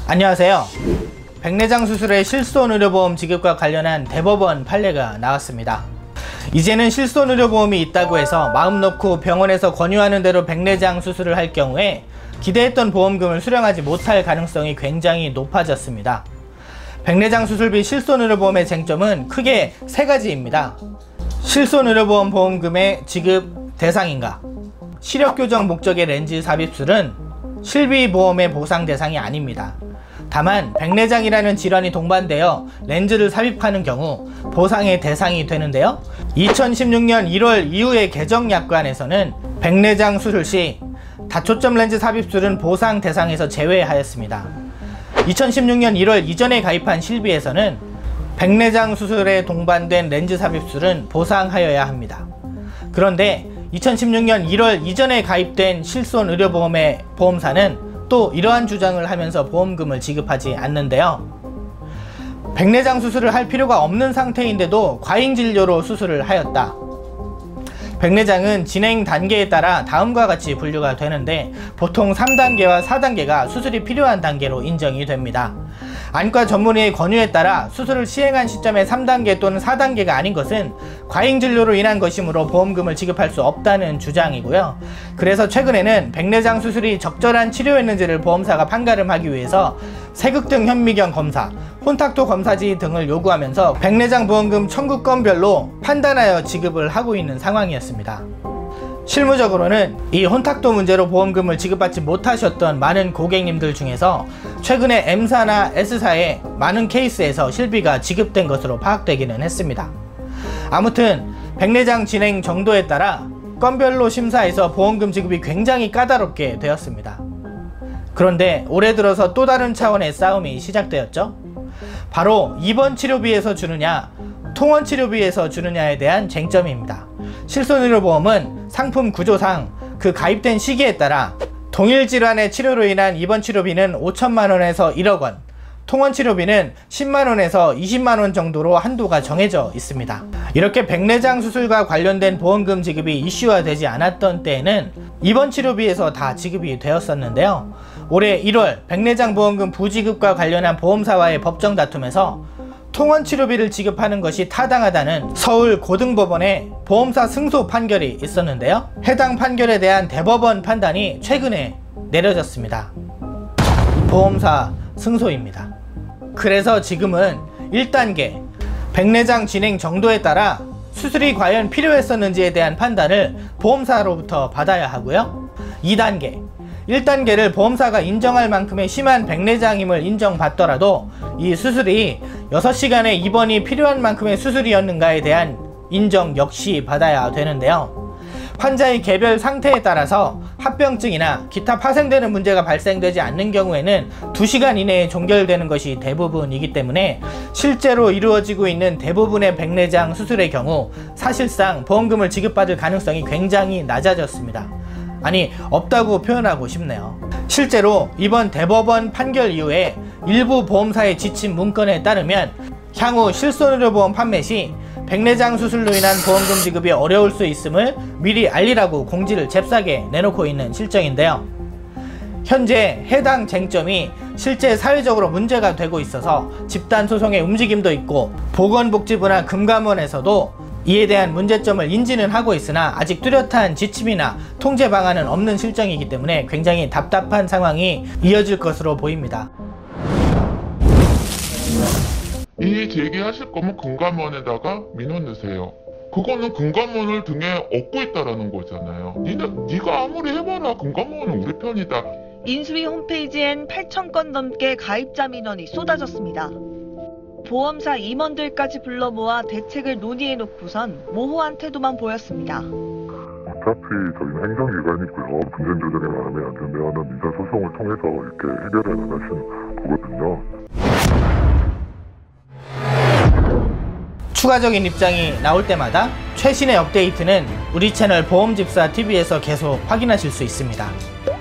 안녕하세요. 백내장 수술의 실손의료보험 지급과 관련한 대법원 판례가 나왔습니다. 이제는 실손의료보험이 있다고 해서 마음 놓고 병원에서 권유하는 대로 백내장 수술을 할 경우에 기대했던 보험금을 수령하지 못할 가능성이 굉장히 높아졌습니다. 백내장 수술비 실손의료보험의 쟁점은 크게 세 가지입니다. 실손의료보험 보험금의 지급 대상인가? 시력교정 목적의 렌즈 삽입술은 실비보험의 보상 대상이 아닙니다. 다만 백내장이라는 질환이 동반되어 렌즈를 삽입하는 경우 보상의 대상이 되는데요. 2016년 1월 이후의 개정약관에서는 백내장 수술 시 다초점 렌즈 삽입술은 보상 대상에서 제외하였습니다. 2016년 1월 이전에 가입한 실비에서는 백내장 수술에 동반된 렌즈 삽입술은 보상하여야 합니다. 그런데 2016년 1월 이전에 가입된 실손의료보험의 보험사는 또 이러한 주장을 하면서 보험금을 지급하지 않는데요. 백내장 수술을 할 필요가 없는 상태인데도 과잉진료로 수술을 하였다. 백내장은 진행 단계에 따라 다음과 같이 분류가 되는데 보통 3단계와 4단계가 수술이 필요한 단계로 인정이 됩니다. 안과 전문의의 권유에 따라 수술을 시행한 시점에 3단계 또는 4단계가 아닌 것은 과잉진료로 인한 것이므로 보험금을 지급할 수 없다는 주장이고요. 그래서 최근에는 백내장 수술이 적절한 치료였는지를 보험사가 판가름하기 위해서 세극등 현미경 검사, 혼탁도 검사지 등을 요구하면서 백내장 보험금 청구 건별로 판단하여 지급을 하고 있는 상황이었습니다. 실무적으로는 이 혼탁도 문제로 보험금을 지급받지 못하셨던 많은 고객님들 중에서 최근에 M사나 S사의 많은 케이스에서 실비가 지급된 것으로 파악되기는 했습니다. 아무튼 백내장 진행 정도에 따라 건별로 심사해서 보험금 지급이 굉장히 까다롭게 되었습니다. 그런데 올해 들어서 또 다른 차원의 싸움이 시작되었죠. 바로 입원 치료비에서 주느냐 통원 치료비에서 주느냐에 대한 쟁점입니다. 실손의료보험은 상품 구조상 그 가입된 시기에 따라 동일 질환의 치료로 인한 입원 치료비는 5천만원에서 1억원, 통원 치료비는 10만원에서 20만원 정도로 한도가 정해져 있습니다. 이렇게 백내장 수술과 관련된 보험금 지급이 이슈화되지 않았던 때에는 입원 치료비에서 다 지급이 되었었는데요. 올해 1월 백내장 보험금 부지급과 관련한 보험사와의 법정 다툼에서 통원 치료비를 지급하는 것이 타당하다는 서울 고등법원의 보험사 승소 판결이 있었는데요. 해당 판결에 대한 대법원 판단이 최근에 내려졌습니다. 보험사 승소입니다. 그래서 지금은 1단계 백내장 진행 정도에 따라 수술이 과연 필요했었는지에 대한 판단을 보험사로부터 받아야 하고요. 2단계 1단계를 보험사가 인정할 만큼의 심한 백내장임을 인정받더라도 이 수술이 6시간의 입원이 필요한 만큼의 수술이었는가에 대한 인정 역시 받아야 되는데요. 환자의 개별 상태에 따라서 합병증이나 기타 파생되는 문제가 발생되지 않는 경우에는 2시간 이내에 종결되는 것이 대부분이기 때문에 실제로 이루어지고 있는 대부분의 백내장 수술의 경우 사실상 보험금을 지급받을 가능성이 굉장히 낮아졌습니다. 아니, 없다고 표현하고 싶네요. 실제로 이번 대법원 판결 이후에 일부 보험사의 지침 문건에 따르면 향후 실손의료보험 판매 시 백내장 수술로 인한 보험금 지급이 어려울 수 있음을 미리 알리라고 공지를 잽싸게 내놓고 있는 실정인데요. 현재 해당 쟁점이 실제 사회적으로 문제가 되고 있어서 집단소송의 움직임도 있고 보건복지부나 금감원에서도 이에 대한 문제점을 인지는 하고 있으나 아직 뚜렷한 지침이나 통제 방안은 없는 실정이기 때문에 굉장히 답답한 상황이 이어질 것으로 보입니다. 이의 제기하실 거면 금감원에다가 민원 내세요. 그거는 금감원을 등에 업고 있다라는 거잖아요. 네가 아무리 해봐라 금감원은 우리 편이다. 인수위 홈페이지엔 8,000건 넘게 가입자 민원이 쏟아졌습니다. 보험사 임원들까지 불러 모아 대책을 논의해놓고선 모호한 태도만 보였습니다. 어차피 저희는 행정기관이고요. 분쟁 조정에 마음에 안 들면 민사소송을 통해서 이렇게 해결해 나가시는 거거든요. 추가적인 입장이 나올 때마다 최신의 업데이트는 우리 채널 보험집사 TV에서 계속 확인하실 수 있습니다.